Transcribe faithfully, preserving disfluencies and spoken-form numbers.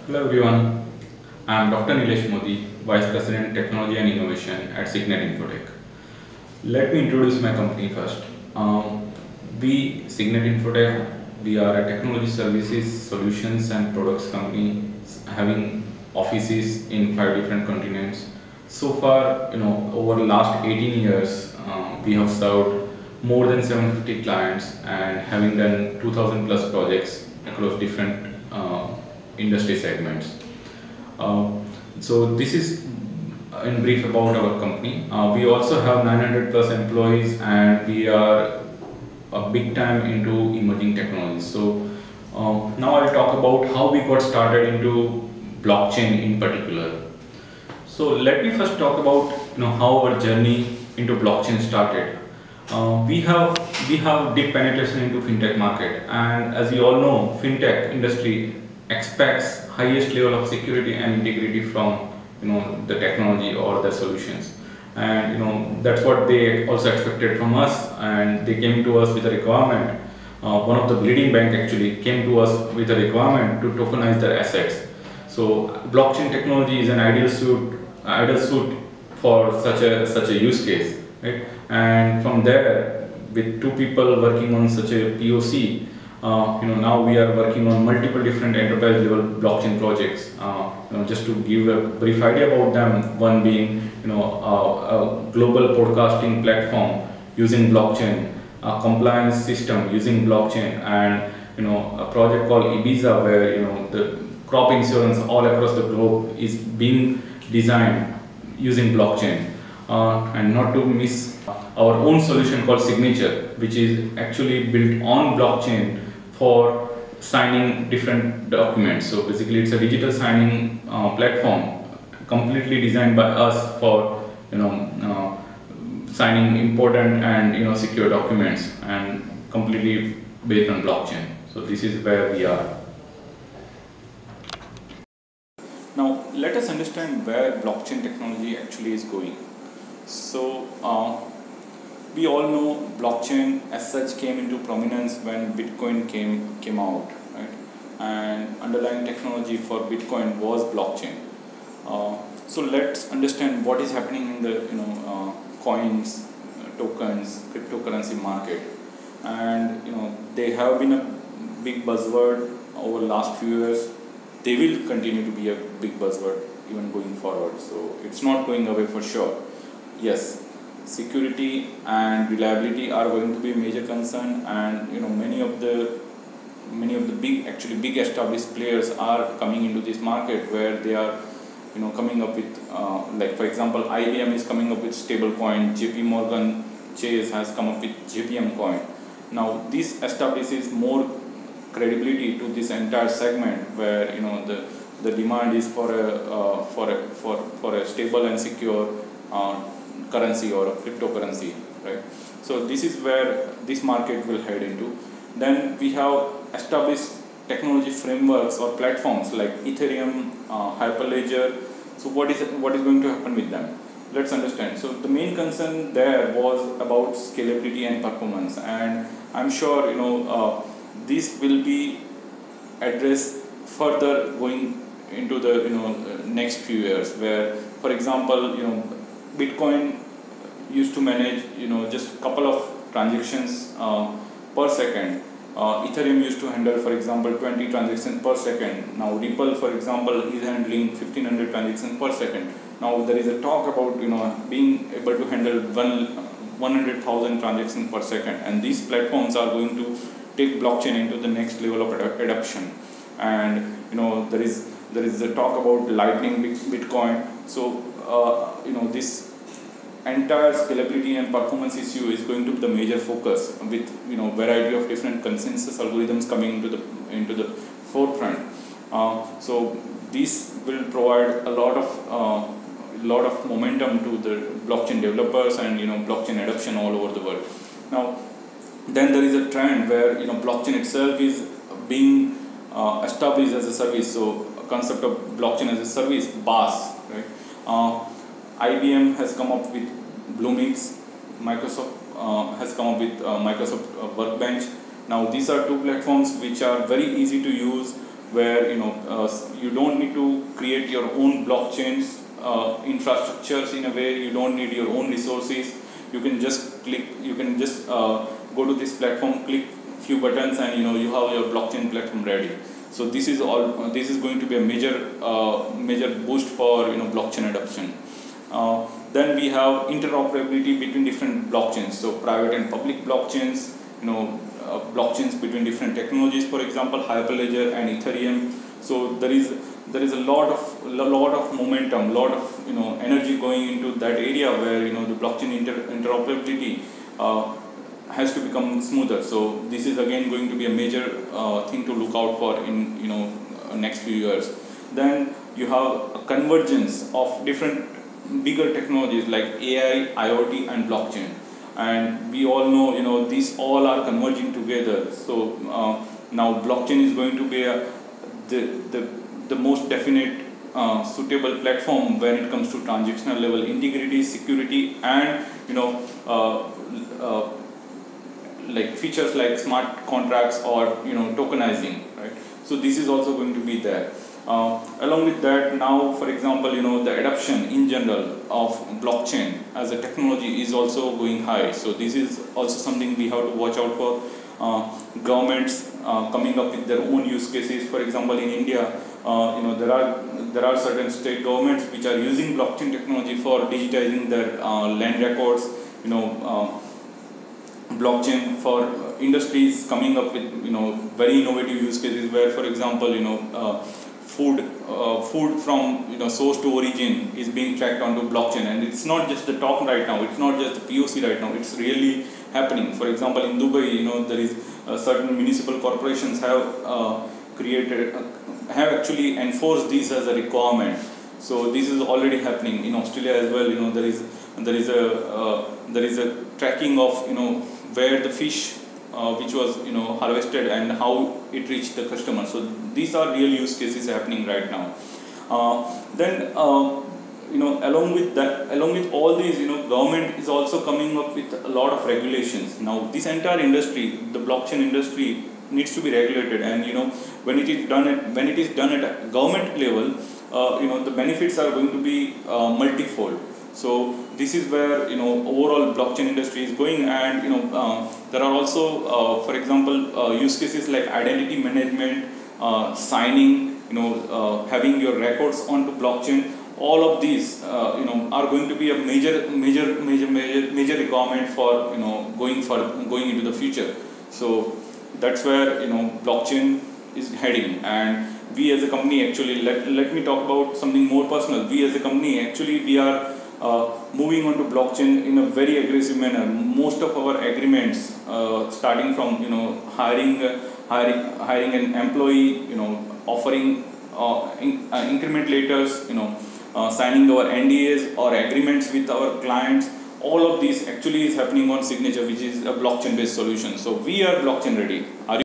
Hello everyone, I am Doctor Nilesh Modi, Vice President Technology and Innovation at Signet Infotech. Let me introduce my company first. Um, we, Signet Infotech, we are a technology services, solutions and products company having offices in five different continents. So far, you know, over the last eighteen years, uh, we have served more than seven hundred fifty clients and having done two thousand plus projects across different uh, industry segments. Uh, so this is in brief about our company. Uh, we also have nine hundred plus employees and we are a big time into emerging technologies. So uh, now I'll talk about how we got started into blockchain in particular. So let me first talk about you know how our journey into blockchain started. Uh, we have we have deep penetration into fintech market, and as you all know, fintech industry expects highest level of security and integrity from you know the technology or the solutions, and you know that's what they also expected from us, and they came to us with a requirement. Uh, one of the leading bank actually came to us with a requirement to tokenize their assets. So blockchain technology is an ideal suit ideal suit for such a such a use case, right? And from there, with two people working on such a P O C, uh, you know now we are working on multiple different enterprise level blockchain projects. Uh, you know, just to give a brief idea about them, one being you know uh, a global podcasting platform using blockchain, a compliance system using blockchain, and you know a project called Ibiza where you know the crop insurance all across the globe is being designed using blockchain. Uh, and not to miss our own solution called Signature, which is actually built on blockchain for signing different documents. So basically it's a digital signing uh, platform completely designed by us for you know uh, signing important and you know secure documents, and completely based on blockchain. So this is where we are. Now let us understand where blockchain technology actually is going. So uh, we all know blockchain as such came into prominence when Bitcoin came came out, right? And underlying technology for Bitcoin was blockchain. Uh, so let's understand what is happening in the you know uh, coins, uh, tokens, cryptocurrency market, and you know they have been a big buzzword over the last few years. They will continue to be a big buzzword even going forward. So it's not going away for sure. Yes, security and reliability are going to be a major concern, and you know many of the many of the big actually big established players are coming into this market where they are you know coming up with uh, like for example I B M is coming up with stable coin, J P Morgan Chase has come up with J P M coin. Now this establishes more credibility to this entire segment where you know the the demand is for a uh, for a for for a stable and secure uh, currency or a cryptocurrency, right? So this is where this market will head into. Then we have established technology frameworks or platforms like Ethereum, uh, Hyperledger. So what is what is going to happen with them? Let's understand. So the main concern there was about scalability and performance, and I'm sure you know uh, this will be addressed further going into the you know next few years, where for example you know Bitcoin used to manage you know just a couple of transactions uh, per second. uh, Ethereum used to handle for example twenty transactions per second. Now Ripple for example is handling fifteen hundred transactions per second. Now there is a talk about you know being able to handle one one hundred thousand transactions per second, and these platforms are going to take blockchain into the next level of ad adoption. And you know there is there is a talk about Lightning Bitcoin. So uh, you know this entire scalability and performance issue is going to be the major focus, with you know variety of different consensus algorithms coming into the into the forefront. Uh, so this will provide a lot of uh, lot of momentum to the blockchain developers and you know blockchain adoption all over the world. Now then there is a trend where you know blockchain itself is being uh, established as a service. So a concept of blockchain as a service, B A S, right? Uh, I B M has come up with Bluemix, Microsoft uh, has come up with uh, Microsoft uh, Workbench. Now these are two platforms which are very easy to use, where you know uh, you don't need to create your own blockchains uh, infrastructures in a way. You don't need your own resources. You can just click, you can just uh, go to this platform, click few buttons, and you know you have your blockchain platform ready. So this is all uh, this is going to be a major uh, major boost for you know blockchain adoption. Uh, then we have interoperability between different blockchains, so private and public blockchains, you know uh, blockchains between different technologies, for example Hyperledger and Ethereum. So there is there is a lot of a lot of momentum, lot of you know energy going into that area where you know the blockchain inter interoperability uh, has to become smoother. So this is again going to be a major uh, thing to look out for in you know uh, next few years. Then you have a convergence of different bigger technologies like A I, IoT, and blockchain. And we all know you know these all are converging together. So uh, now blockchain is going to be a, the the the most definite uh, suitable platform when it comes to transactional level integrity, security, and you know uh, uh, like features like smart contracts or you know tokenizing, right? So this is also going to be there. Uh, along with that, now for example, you know the adoption in general of blockchain as a technology is also going high. So this is also something we have to watch out for. Uh, governments uh, coming up with their own use cases. For example, in India, uh, you know there are there are certain state governments which are using blockchain technology for digitizing their uh, land records. You know. Uh, blockchain for industries coming up with you know very innovative use cases where, for example, you know uh, food uh, food from you know source to origin is being tracked onto blockchain. And it's not just the talk right now, it's not just the P O C right now, it's really happening. For example, in Dubai, you know there is uh, certain municipal corporations have uh, created uh, have actually enforced this as a requirement. So this is already happening in Australia as well. You know there is there is a uh, there is a tracking of you know where the fish uh, which was you know harvested and how it reached the customer. So these are real use cases happening right now. Uh, then uh, you know along with that, along with all these, you know government is also coming up with a lot of regulations. Now this entire industry, the blockchain industry, needs to be regulated, and you know when it is done at when it is done at a government level, uh, you know the benefits are going to be uh, multifold. So this is where you know overall blockchain industry is going. And you know uh, there are also uh, for example uh, use cases like identity management, uh, signing, you know uh, having your records onto blockchain. All of these uh, you know are going to be a major major major major major requirement for you know going for going into the future. So that's where you know blockchain is heading. And we as a company, actually, let, let me talk about something more personal. We as a company, actually, we are uh, moving on to blockchain in a very aggressive manner. Most of our agreements, uh, starting from you know hiring uh, hiring hiring an employee, you know offering uh, in, uh, increment letters, you know uh, signing our N D As or agreements with our clients. All of these actually is happening on Signature, which is a blockchain based solution. So we are blockchain ready. Are you